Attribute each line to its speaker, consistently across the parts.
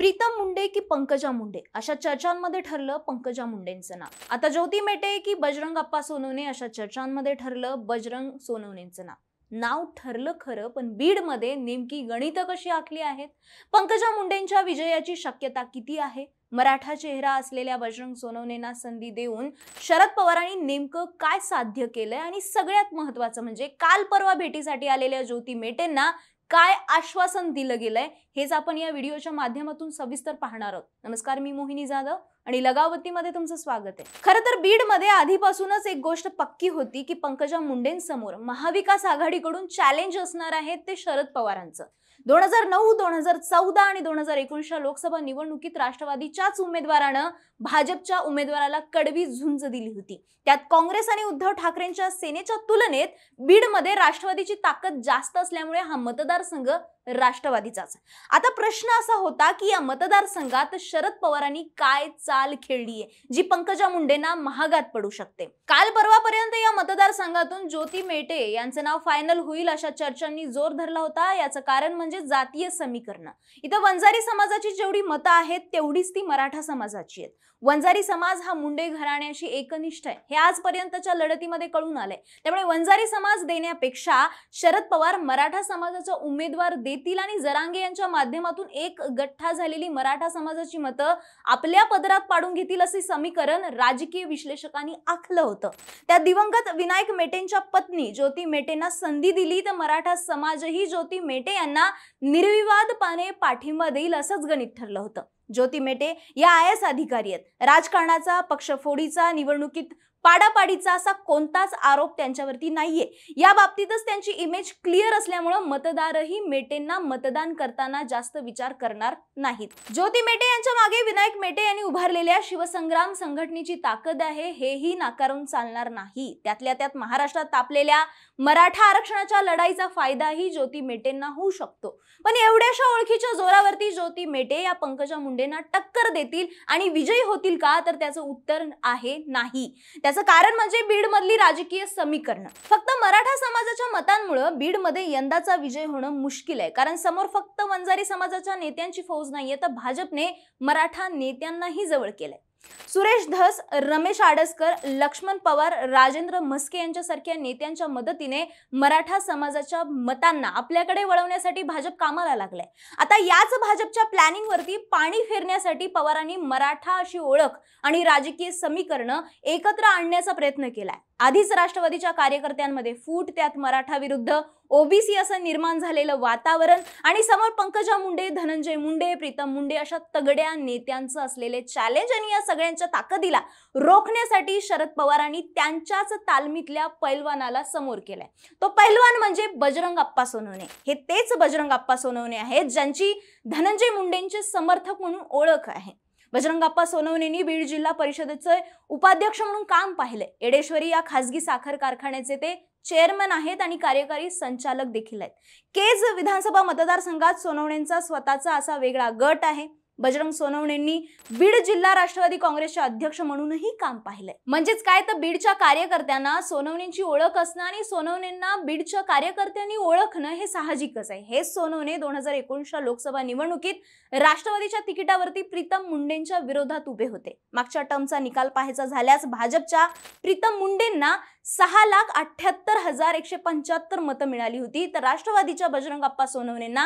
Speaker 1: प्रीतम मुंडे की पंकजा मुंडे अशा चर्चांमध्ये ठरलं पंकजा मुंडेंचं नाव। आता ज्योती मेटे की बजरंग अप्पा सोनवणे अशा चर्चांमध्ये ठरलं बजरंग सोनवणेंचं नाव ठरलं खरं, पण बीडमध्ये नेमकी गणितं कशी आखली आहेत? पंकजा मुंडेंच्या विजयाची शक्यता किती आहे? मराठा चेहरा असलेल्या बजरंग सोनवणेंना संधी देऊन शरद पवारांनी नेमकं काय साध्य केलंय? आणि सगळ्यात महत्त्वाचं म्हणजे काल परवा भेटीसाठी आलेल्या ज्योती मेटेंना काय आश्वासन दिलं गेलंय हेच आपण या व्हिडिओच्या माध्यमातून सविस्तर पाहणार आहोत। नमस्कार, मी मोहिनी जाधव आणि लगावतीमध्ये तुमचं स्वागत आहे। खरं तर बीडमध्ये आधीपासूनच एक गोष्ट पक्की होती की पंकजा मुंडेंसमोर महाविकास आघाडीकडून चॅलेंज असणार आहे ते शरद पवारांचं। 2009, 2014 आणि 2019 लोकसभा निवडणुकीत राष्ट्रवादीच्याच उमेदवारानं भाजपच्या उमेदवाराला कडवी झुंज दिली होती। त्यात काँग्रेस आणि उद्धव ठाकरेंच्या सेनेच्या तुलनेत बीडमध्ये राष्ट्रवादीची ताकद जास्त असल्यामुळे हा मतदारसंघ राष्ट्रवादीचाच। आता प्रश्न असा होता की या मतदारसंघात शरद पवारांनी काय चाल खेळली आहे जी पंकजा मुंडेंना महागात पडू शकते। काल परवापर्यंत या मतदारसंघातून ज्योती मेटे यांचं नाव फायनल होईल अशा चर्चांनी जोर धरला होता। याचं कारण म्हणजे जातीय समीकरण। इथं वंजारी समाजाची जेवढी मतं आहेत तेवढीच ती मराठा समाजाची आहेत। वंजारी समाज हा मुंडे घराण्याशी एकनिष्ठ आहे हे आजपर्यंतच्या लढतीमध्ये कळून आलंय। त्यामुळे वंजारी समाज देण्यापेक्षा शरद पवार मराठा समाजाचा उमेदवार देतील आणि जरांगे यांच्या माध्यमातून एक गठ्ठा झालेली मराठा समाजाची मतं आपल्या पदरात पाडून घेतील असे समीकरण राजकीय विश्लेषकांनी आखलं होतं। त्या दिवंगत विनायक मेटेंच्या पत्नी ज्योती मेटेंना संधी दिली तर मराठा समाजही ज्योती मेटे यांना निर्विवादपणे पाठिंबा देईल असंच गणित ठरलं होतं। ज्योती मेटे या IAS अधिकारी आहेत। राजकारणाचा, पक्षफोडीचा, निवडणुकीत पाडापाडीचा असा कोणताच आरोप त्यांच्यावरती नाहीये। या बाबतीतच त्यांची इमेज क्लिअर असल्यामुळे मतदारही मेटेंना मतदान करताना जास्त विचार करणार नाहीत। ज्योती मेटे यांच्या मागे विनायक मेटे यांनी उभारलेल्या शिवसंग्राम संघटनेची ताकद आहे हेही नाकारून चालणार नाही। त्यातल्या त्यात महाराष्ट्रात तापलेल्या मराठा आरक्षणाच्या लढाईचा फायदाही ज्योती मेटेंना होऊ शकतो। पण एवढ्याशा ओळखीच्या जोरावरती ज्योती मेटे या पंकजा मुंडेंना टक्कर देतील आणि विजयी होतील का? तर त्याचं उत्तर आहे नाही। त्याचं कारण म्हणजे बीडमधली राजकीय समीकरण। फक्त मराठा समाजाच्या मतांमुळे बीडमध्ये यंदाचा विजय होणं मुश्किल आहे, कारण समोर फक्त वंजारी समाजाच्या नेत्यांची फौज नाहीये तर भाजपने मराठा नेत्यांनाही जवळ केलंय। सुरेश धस, रमेश आडसकर, लक्ष्मण पवार, राजेंद्र म्हस्के यांच्यासारख्या नेत्यांच्या मदतीने मराठा समाजाच्या मतांना आपल्याकडे वळवण्यासाठी भाजप कामाला लागलाय। आता याच भाजपच्या प्लॅनिंग वरती पाणी फेरण्यासाठी पवारांनी मराठा अशी ओळख आणि राजकीय समीकरण एकत्र आणण्याचा प्रयत्न केलाय। आधीच राष्ट्रवादीच्या कार्यकर्त्यांमध्ये फूट, त्यात मराठा विरुद्ध ओबीसी असं निर्माण झालेलं वातावरण आणि समोर पंकजा मुंडे, धनंजय मुंडे, प्रीतम मुंडे अशा तगड्या नेत्यांचं असलेले चॅलेंज आणि या सगळ्यांच्या ताकदीला रोखण्यासाठी शरद पवारांनी त्यांच्याच तालमीतल्या पैलवानाला समोर केलाय। तो पैलवान म्हणजे बजरंग अप्पा सोनवणे। हे तेच बजरंग अप्पा सोनवणे आहेत ज्यांची धनंजय मुंडेंचे समर्थक म्हणून ओळख आहे। बजरंग अप्पा सोनवणेंनी बीड जिल्हा परिषदेचे उपाध्यक्ष म्हणून काम पाहिले। येडेश्वरी या खासगी साखर कारखान्याचे ते चेअरमन आहेत आणि कार्यकारी संचालक देखील आहेत। केज विधानसभा मतदारसंघात सोनवणेंचा स्वतःचा असा वेगळा गट आहे। बजरंग सोनवणेंनी बीड जिल्हा राष्ट्रवादी काँग्रेसचे अध्यक्ष म्हणूनही काम पाहिलंय। म्हणजेच काय तर बीडच्या कार्यकर्त्यांना सोनवणेंची ओळख असणं आणि सोनवणेंना बीडच्या कार्यकर्त्यांनी ओळखणं हे साहजिकच आहे। हे सोनवणे 2019 लोकसभा निवडणुकीत राष्ट्रवादीच्या तिकिटावरती प्रीतम मुंडेंच्या विरोधात उभे होते। मागच्या टर्मचा निकाल पाहायचा झाल्यास भाजपच्या प्रीतम मुंडेंना 6,78,175 मतं मिळाली होती, तर राष्ट्रवादीच्या बजरंग अप्पा सोनवणेंना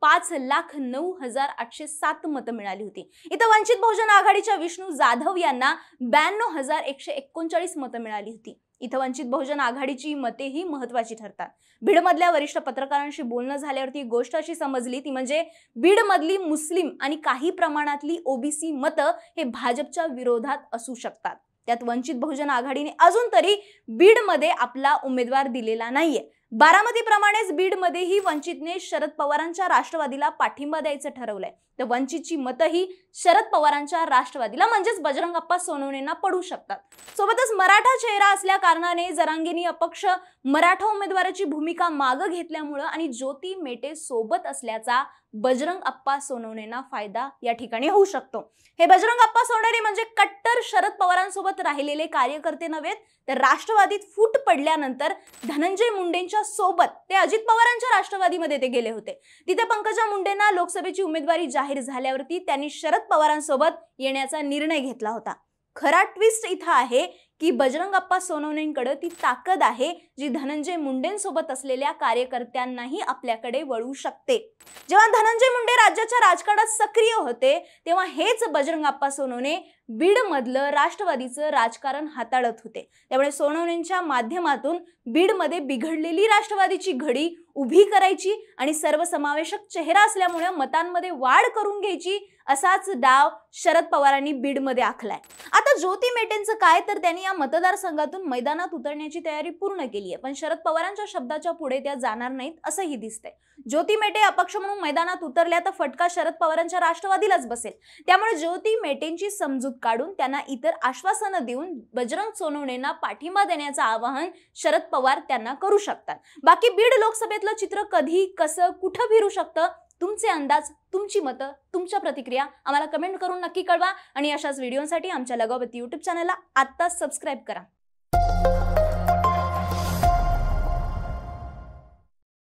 Speaker 1: 5,09,807 मतं मिळाली होती। इथं वंचित बहुजन आघाडीच्या विष्णू जाधव यांना 92,139 मतं मिळाली होती। इथं वंचित बहुजन आघाडीची मतेही महत्त्वाची ठरतात। बीडमधल्या वरिष्ठ पत्रकारांशी बोलणं झाल्यावरती गोष्ट अशी समजली ती म्हणजे बीडमधली मुस्लिम आणि काही प्रमाणातली ओबीसी मतं हे भाजपच्या विरोधात असू शकतात। त्यात वंचित बहुजन आघाडीने अजून तरी बीडमध्ये आपला उमेदवार दिलेला नाहीये। बारामतीप्रमाणेच बीडमध्येही वंचितने शरद पवारांच्या राष्ट्रवादीला पाठिंबा द्यायचं ठरवलंय, तर वंचितची मतंही शरद पवारांच्या राष्ट्रवादीला म्हणजेच बजरंग अप्पा सोनवणेंना पडू शकतात। सोबतच मराठा चेहरा असल्या कारणाने जरांगेंनी अपक्ष मराठा उमेदवाराची भूमिका मागे घेतल्यामुळे आणि ज्योती मेटे सोबत असल्याचा बजरंग अप्पा सोनवणेंना फायदा या ठिकाणी होऊ शकतो। हे बजरंग अप्पा सोनवणे म्हणजे कट्टर शरद पवारांसोबत राहिलेले कार्यकर्ते नव्हेत, तर राष्ट्रवादीत फूट पडल्यानंतर धनंजय मुंडेंच्या सोबत ते अजित पवारांच्या राष्ट्रवादीमध्ये ते गेले होते. तिथे पंकजा मुंडेंना लोकसभेची उमेदवारी जाहीर झाल्यावरती त्यांनी शरद पवारांसोबत येण्याचा निर्णय घेतला होता. खरा ट्विस्ट इथं आहे की बजरंग अप्पा सोनवणेंकडे ती ताकद आहे जी धनंजय मुंडेंसोबत असलेल्या कार्यकर्त्यांनाही आपल्याकडे वळू शकते. जेव्हा धनंजय मुंडे राज्याच्या राजकारणात सक्रिय होते तेव्हा हेच बजरंग अप्पा सोनवणे बीडमधलं राष्ट्रवादीचं राजकारण हाताळत होते. त्यामुळे सोनवणेंच्या माध्यमातून बीडमध्ये बिघडलेली राष्ट्रवादीची घडी उभी करायची आणि सर्वसमावेशक चेहरा असल्यामुळे मतांमध्ये वाढ करून घ्यायची असाच डाव शरद पवारांनी बीडमध्ये आखलाय. आता ज्योती मेटेंचं काय, तर त्यांनी या मतदारसंघातून मैदानात उतरण्याची तयारी पूर्ण केली आहे, पण शरद पवारांच्या शब्दाच्या पुढे त्या जाणार नाहीत असंही दिसतंय. ज्योती मेटे अपक्ष म्हणून मैदानात उतरल्या तर फटका शरद पवारांच्या राष्ट्रवादीलाच बसेल. त्यामुळे ज्योती मेटेंची समजूत काढून त्यांना इतर आश्वासनं देऊन बजरंग सोनवणेंना पाठिंबा देण्याचं आवाहन शरद पवार त्यांना करू शकतात. बाकी बीड लोकसभेतलं चित्र कधी, कसं, कुठं फिरू शकतं, तुमचे अंदाज, तुमची मतं, तुमच्या प्रतिक्रिया आम्हाला कमेंट करून नक्की कळवा आणि अशाच व्हिडिओसाठी आमच्या लगावती YouTube चॅनलला आत्ताच सबस्क्राईब करा.